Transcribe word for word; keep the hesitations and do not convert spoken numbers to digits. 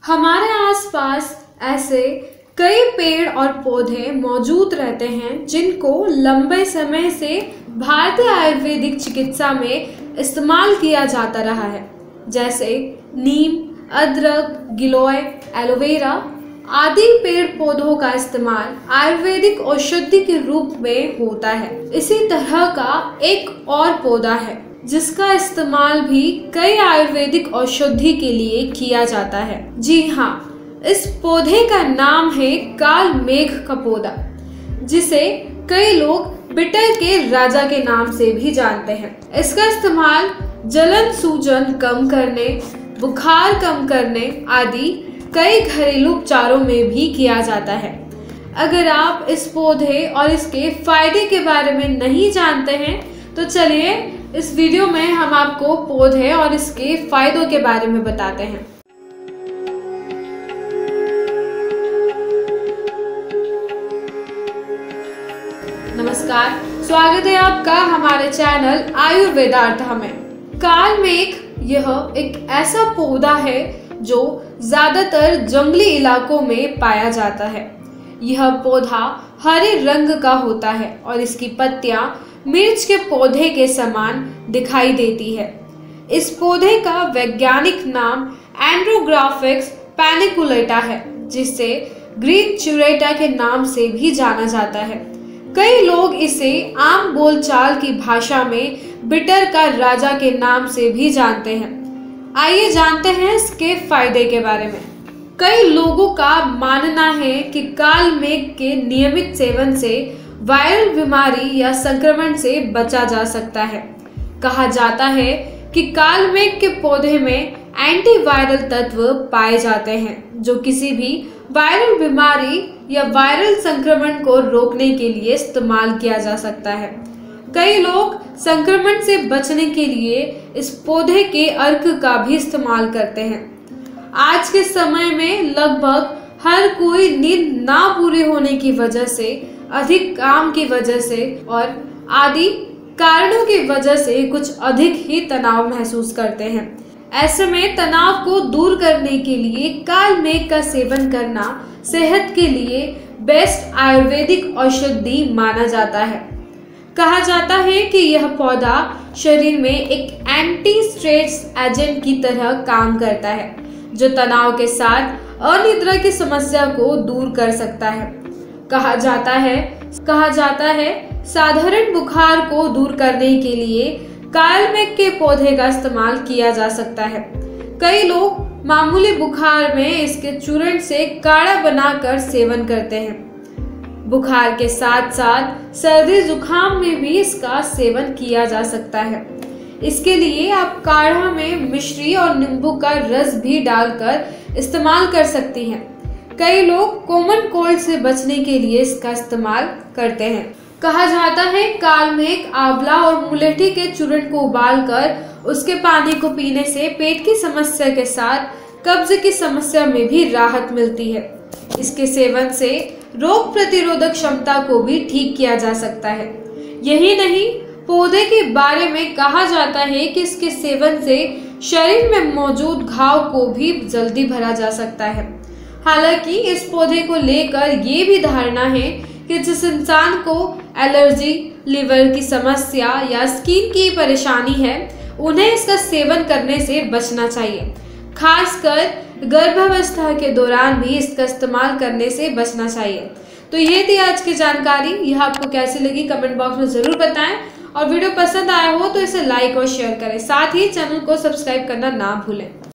हमारे आसपास ऐसे कई पेड़ और पौधे मौजूद रहते हैं जिनको लंबे समय से भारतीय आयुर्वेदिक चिकित्सा में इस्तेमाल किया जाता रहा है, जैसे नीम, अदरक, गिलोय, एलोवेरा आदि पेड़ पौधों का इस्तेमाल आयुर्वेदिक औषधि के रूप में होता है। इसी तरह का एक और पौधा है जिसका इस्तेमाल भी कई आयुर्वेदिक औषधि के लिए किया जाता है। जी हाँ, इस पौधे का नाम है काल मेघ का पौधा, जिसे कई लोग बिटर के राजा के नाम से भी जानते हैं। इसका इस्तेमाल जलन सूजन कम करने, बुखार कम करने आदि कई घरेलू उपचारों में भी किया जाता है। अगर आप इस पौधे और इसके फायदे के बारे में नहीं जानते हैं तो चलिए इस वीडियो में हम आपको पौधे और इसके फायदों के बारे में बताते हैं। नमस्कार, स्वागत है आपका हमारे चैनल आयुर्वेदार्थ में। काल मेघ यह एक ऐसा पौधा है जो ज्यादातर जंगली इलाकों में पाया जाता है। यह पौधा हरे रंग का होता है और इसकी पत्तियां मिर्च के पौधे के समान दिखाई देती है। इस पौधे का वैज्ञानिक नाम एंड्रोग्राफिक्स पैनिकुलेटा है, जिसे ग्रीन चुरेटा के नाम से भी जाना जाता है। कई लोग इसे आम बोलचाल की भाषा में बिटर का राजा के नाम से भी जानते हैं। आइए जानते हैं इसके फायदे के बारे में। कई लोगों का मानना है कि काल मेघ के नियमित सेवन से वायरल बीमारी या संक्रमण से बचा जा सकता है। कहा जाता है कि काल मेघ के पौधे में एंटीवायरल तत्व पाए जाते हैं जो किसी भी वायरल बीमारी या वायरल संक्रमण को रोकने के लिए इस्तेमाल किया जा सकता है। कई लोग संक्रमण से बचने के लिए इस पौधे के अर्क का भी इस्तेमाल करते हैं। आज के समय में लगभग हर कोई नींद ना पूरी होने की वजह से, अधिक काम की वजह से और आदि कारणों की वजह से कुछ अधिक ही तनाव महसूस करते हैं। ऐसे में तनाव को दूर करने के लिए काल मेघ का सेवन करना सेहत के लिए बेस्ट आयुर्वेदिक औषधि माना जाता है। कहा जाता है कि यह पौधा शरीर में एक एंटी स्ट्रेस एजेंट की तरह काम करता है, जो तनाव के साथ अनिद्रा की समस्या को दूर कर सकता है। कहा जाता है कहा जाता है साधारण बुखार को दूर करने के लिए काल मेघ के पौधे का इस्तेमाल किया जा सकता है। कई लोग मामूली बुखार में इसके चूर्ण से काढ़ा बनाकर सेवन करते हैं। बुखार के साथ साथ सर्दी जुकाम में भी इसका सेवन किया जा सकता है। इसके लिए आप काढ़ा में मिश्री और नींबू का रस भी डालकर इस्तेमाल कर सकती हैं। कई लोग कॉमन कोल्ड से बचने के लिए इसका इस्तेमाल करते हैं। कहा जाता है काल मेघ, आंवला और मुलेठी के चूर्ण को उबालकर उसके पानी को पीने से पेट की समस्या के साथ कब्ज की समस्या में भी राहत मिलती है। इसके सेवन से रोग प्रतिरोधक क्षमता को भी ठीक किया जा सकता है। यही नहीं, पौधे के बारे में कहा जाता है कि इसके सेवन से शरीर में मौजूद घाव को भी जल्दी भरा जा सकता है। हालांकि इस पौधे को लेकर ये भी धारणा है कि जिस इंसान को एलर्जी, लिवर की समस्या या स्किन की परेशानी है, उन्हें इसका सेवन करने से बचना चाहिए। खासकर गर्भावस्था के दौरान भी इसका इस्तेमाल करने से बचना चाहिए। तो ये थी आज की जानकारी। यह आपको कैसी लगी कमेंट बॉक्स में जरूर बताएं और वीडियो पसंद आया हो तो इसे लाइक और शेयर करें। साथ ही चैनल को सब्सक्राइब करना ना भूलें।